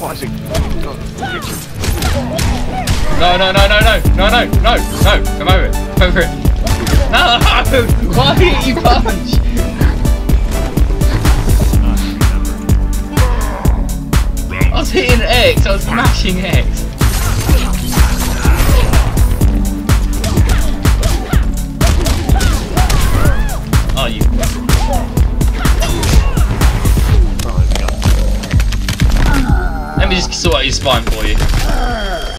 Isaac. No, no, no, no, no, no, no, no, no, come over it, come over it. No, why didn't you punch? I was hitting X, I was smashing X. Oh, you. Let me just sort out your spine for you.